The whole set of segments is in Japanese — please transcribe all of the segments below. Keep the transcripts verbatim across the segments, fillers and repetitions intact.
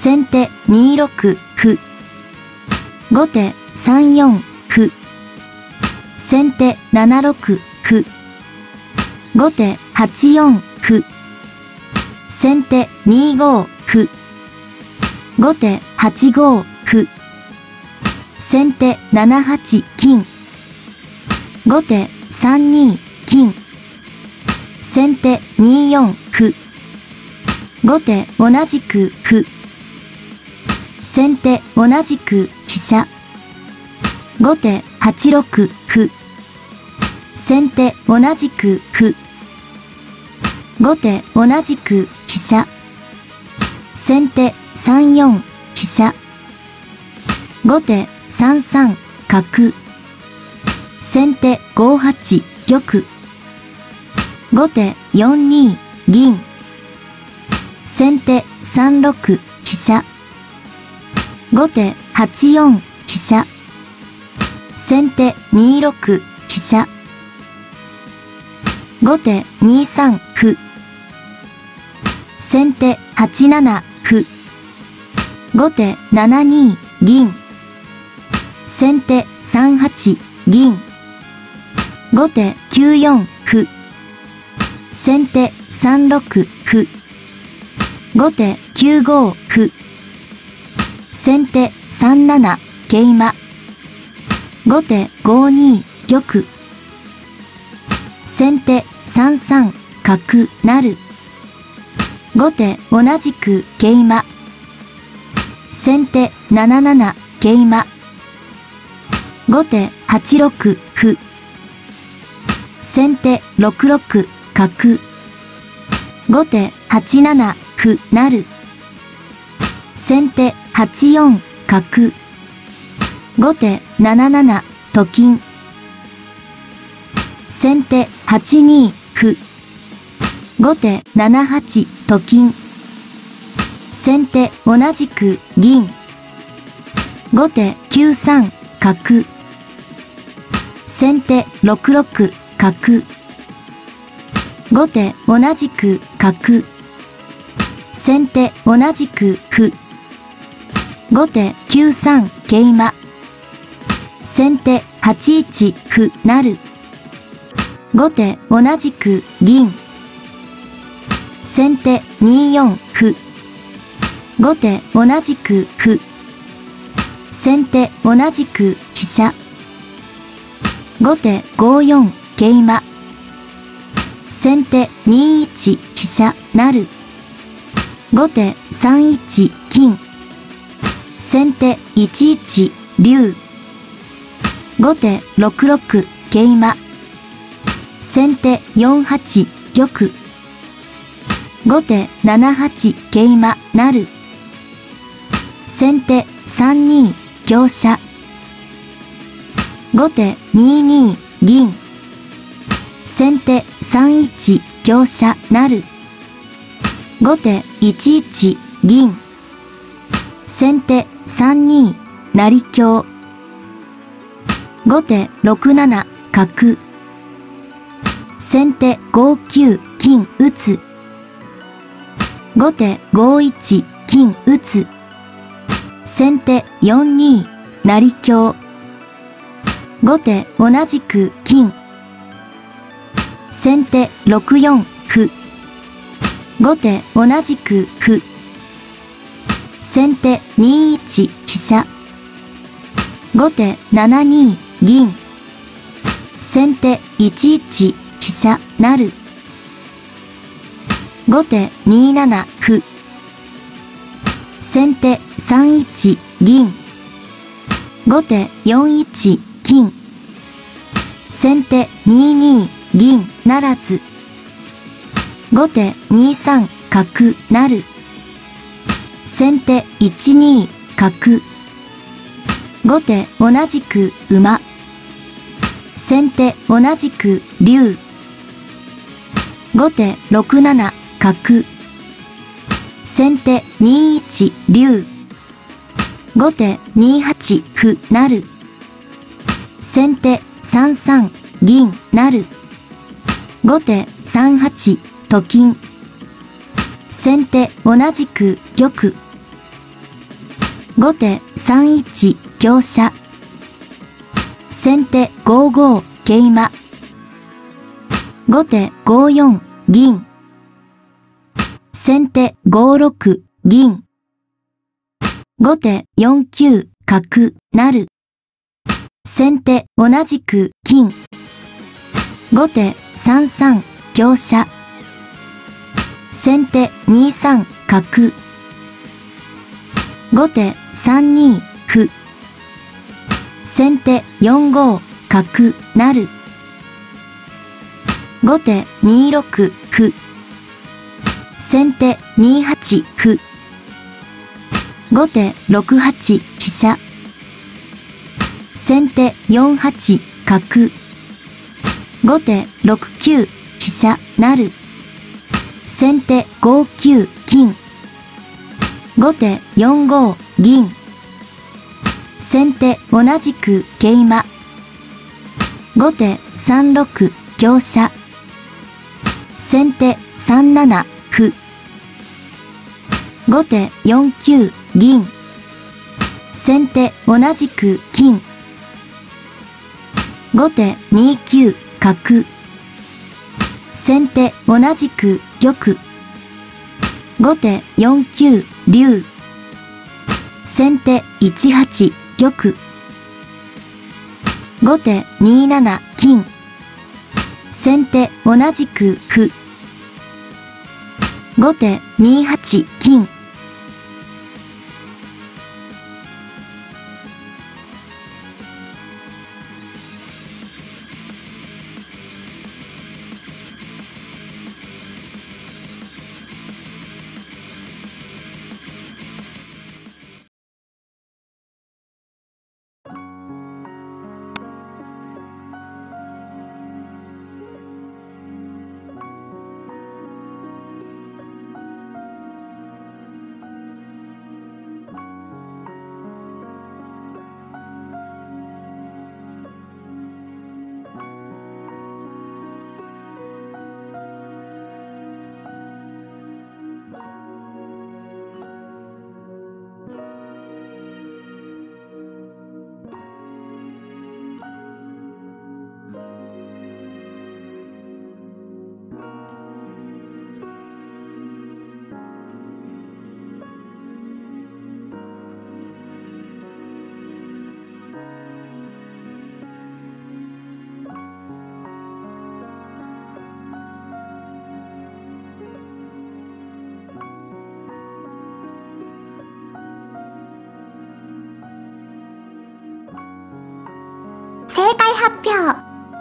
先手にろく歩。後手さんよん歩。先手ななろく歩。後手はちよん歩。先手にご歩。後手はちご歩。先手ななはち金。後手さんに金。先手によん歩。後手同じく歩。先手同じく飛車。後手はちろく歩。先手同じく歩。後手同じく飛車。先手さんよん飛車。後手さんさん角。先手ごはち玉。後手よんに銀。先手さんろく飛車。後手はちよん飛車。先手にろく飛車。後手にさん歩。先手はちなな歩。後手ななに銀。先手さんはち銀。後手きゅうよん歩。先手さんろく歩。後手きゅうご歩。先手さんなな桂馬。後手ごに玉。先手さんさん角成。後手同じく桂馬。先手なななな桂馬。後手はちろく歩。先手ろくろく角。後手はちなな歩成。先手はちよん角。後手ななななと金。先手はちに歩。後手ななはちと金。先手同じく銀。後手きゅうさん角。先手ろくろく角。後手同じく角。先手同じく歩。後手きゅうさん桂馬。先手はちいち歩成。後手同じく銀。先手によん歩。後手同じく歩。先手同じく飛車。後手ごよん桂馬。先手にいち飛車成。後手さんいち金。先手いちいち竜。後手ろくろく桂馬。先手よんはち玉。後手ななはち桂馬成。先手さんに香車。後手にに銀。先手さんいち香車成。後手いちいち銀。先手さんに成香。後手ろくなな角。先手ごきゅう金打つ。後手ごいち金打つ。先手よんに成香。後手同じく金。先手ろくよん歩。後手同じく歩。先手にいち飛車。後手ななに銀。先手いちいち飛車成。後手になな歩。先手さんいち銀。後手よんいち金。先手にに銀ならず。後手にさん角成。先手いちに角。後手同じく馬。先手同じく竜。後手ろくなな角。先手にいち竜。後手にはち歩成。先手さんさん銀成。後手さんはちと金。先手同じく玉。 後手さんいち香車。先手ご五桂馬。後手ご四銀。先手ご六銀。後手よん九角成。先手同じく金。後手さん三香車。先手に三角。後手さん二歩。先手よん五角成。後手に六歩。先手に八歩。後手ろく八飛車。先手よん八角。後手ろく九飛車成。先手ご九金。後手よん五銀。先手同じく桂馬。後手さん六香車。先手さん七歩。後手よん九銀。先手同じく金。後手に九角。先手同じく玉。後手よん九竜。先手いち八玉。後手に七金。先手同じく歩。後手に八金。 正解発表。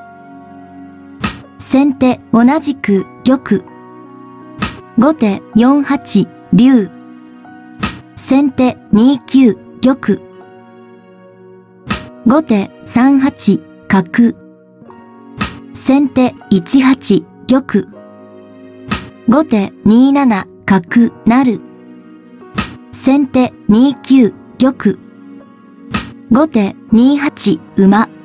先手同じく玉。後手よん八竜。先手に九玉。後手さん八角。先手いち八玉。後手に七角成。先手に九玉。後手に八馬。